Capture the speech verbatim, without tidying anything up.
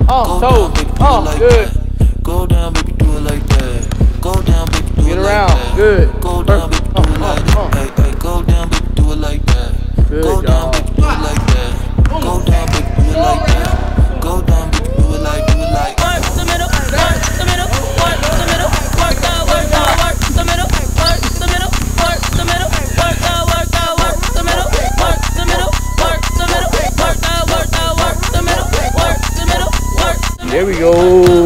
Oh, down, baby, do oh, it like good. that. Go down, baby, do it like that. Go down, baby, do Get it around. like that. Good. Go down, baby, do it like that. Hey, hey, go down, baby, do it like that. Good, go down, baby, do it like that. Go down, baby, do it like that. Go down, baby, do it like, do it like. Work the middle, work the middle, work the middle, work the, work the, work the middle, work the middle, work the middle, work the, work the, work the middle, work the middle, work the middle, work the, work the, work the middle, work the middle, work the middle. There we go.